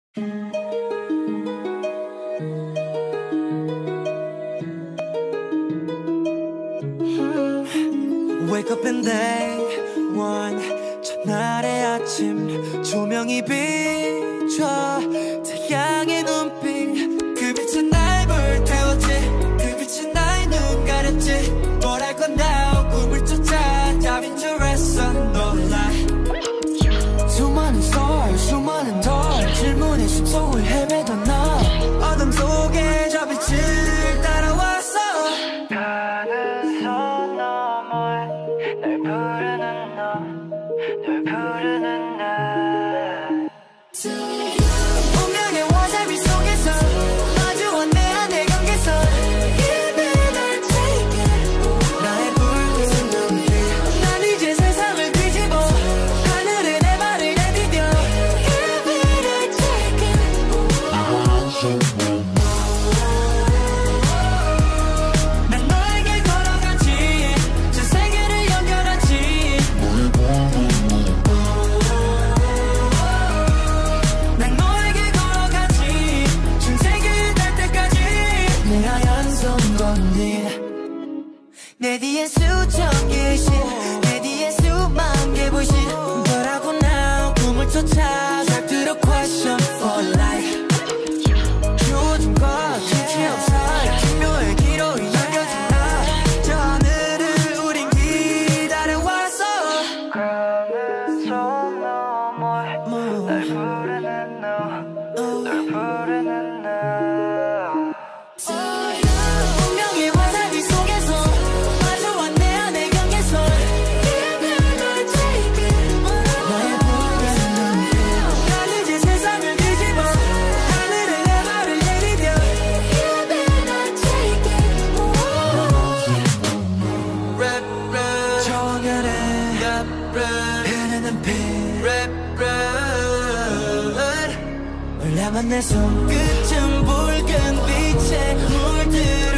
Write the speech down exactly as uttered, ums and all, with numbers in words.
Wake up and day one 첫날의 아침 조명이 비춰 태양의 눈빛 그 빛은 날 불태웠지 그 빛은 나의 눈 가렸지 뭘 할 건가 꿈을 쫓아 답인 줄 알았어 놀라 수많은 썰 수많은 덜 질문의 숲속을 헤매던 나 어둠 속에 저 빛을 따라왔어 가는 선 너머에 널 부르는 너 널 부르는 나 운명의 와사비 속에서 마주한 내 안의 경계선 Give it or take it 나의 붉은 눈빛 난 이제 세상을 뒤집어 하늘에 내 발을 내디뎌 Give it or take it 난 너에게 걸어가지 전 세계를 연결하지 난 너에게 걸어가지 전 세계에 닿을 때까지 내 하얀 손 건넨 내 뒤에 수천 개의 신 내 뒤에 수만 개 불신 But I go now 꿈을 쫓아 잘 들어 question for life 요즘과 끝이 없어奇妙의 기로 이어진 나저 하늘을 우린 기다려왔어 가는 선 너머에 날 부르는 너널 부르는 나 운명의 와사비 속에서 마주한 내 안의 경계선 Give it or take it 나의 붉은 눈빛 난 이제 세상을 뒤집어 하늘에 내 발을 내디뎌 Give it or take it Rap rap 정열의 Rap rap 흐르는 빛 Rap rap 올라만 내 손끝은 붉은 빛에 물들어